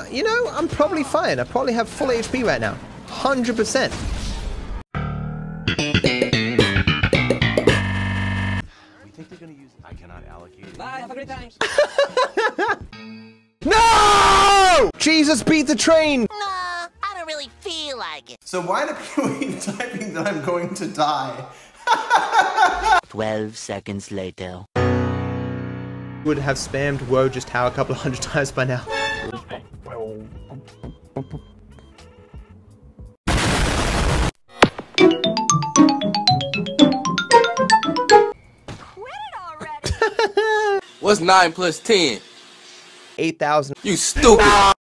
you know, I'm probably fine. I probably have full HP right now. 100%. We think they're gonna use. I cannot allocate. Bye, have a great time. No! Jesus, beat the train! Nah, I don't really feel like it. So why do people keep typing that I'm going to die? 12 seconds later. Would have spammed Woe just how a couple of 100 times by now. Quit it already! What's 9 plus 10? 8,000. You stupid.